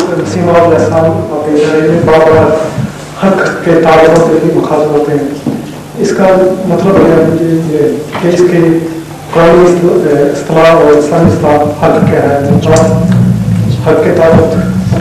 वसीम में बार बार हक के ताल्लुक के मुखातिब होते हैं, इसका मतलब है कि इसके कुरानी इस्तिलाह और इस्लामी इस्तिलाह हक क्या है, हक के ताल्लुक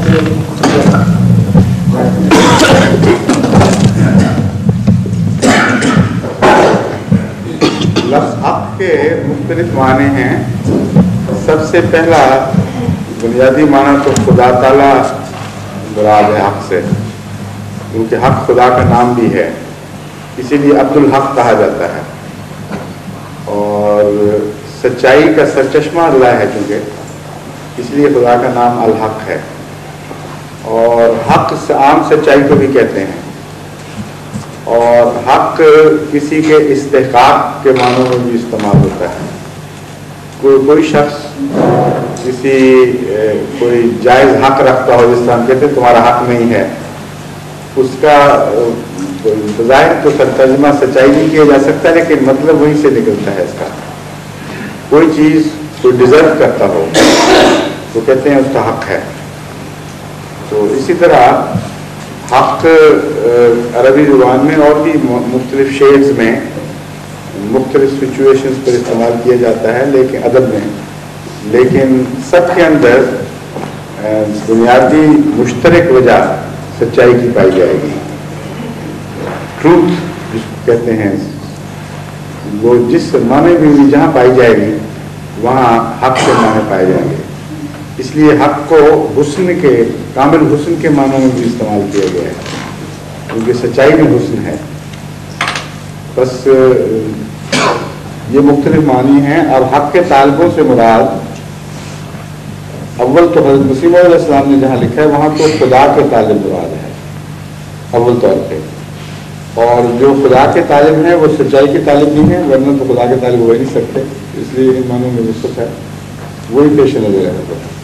लफ्ज़ हक के मुख्तलिफ माने हैं। सबसे पहला बुनियादी माना तो खुदा ताला मुराद है हक से, क्योंकि हक खुदा का नाम भी है, इसीलिए अब्दुल हक कहा जाता है। और सच्चाई का सरचश्मा अल्लाह है, चूँकि इसलिए खुदा का नाम अल हक है। और हक आम सच्चाई को भी कहते हैं। और हक किसी के इस्तेहकाक के मानों में भी इस्तेमाल होता है। कोई शख्स कोई जायज़ हक रखता हो, जिस तरह हम कहते हैं तुम्हारा हक नहीं है, उसका बज़ाहिर तो तर्जुमा सच्चाई नहीं किया जा सकता, लेकिन मतलब वहीं से निकलता है इसका। कोई चीज़ कोई डिज़र्व करता हो तो कहते हैं उसका हक है। तो इसी तरह हक अरबी ज़ुबान में और भी मुख्तलिफ शेड्स में मुख्तलिफ सिचुएशंस पर इस्तेमाल किया जाता है, लेकिन अदब में, लेकिन सबके अंदर बुनियादी मुश्तरक वजह सच्चाई की पाई जाएगी। ट्रूथ जिसको कहते हैं, वो जिस माने में जहाँ पाई जाएगी वहाँ हक के माने पाए जाएंगे। इसलिए हक को हुस्न के, कामिल हुस्न के मानों में भी इस्तेमाल किया गया है, क्योंकि सच्चाई में हुस्न है। बस ये मुख्तलिफ मानी हैं। और हक के तालिबों से मुराद अव्वल तो हज़रत मसीह अलैहिस्सलाम ने जहाँ लिखा है वहाँ तो खुदा के तालिब मुराद है अव्वल तौर पे। और जो खुदा के तालिब हैं वो सच्चाई के तालिब नहीं है, वरना तो खुदा के तालिब हो ही नहीं सकते। इसलिए इन मानों में वसत है, वही पेश नजर है।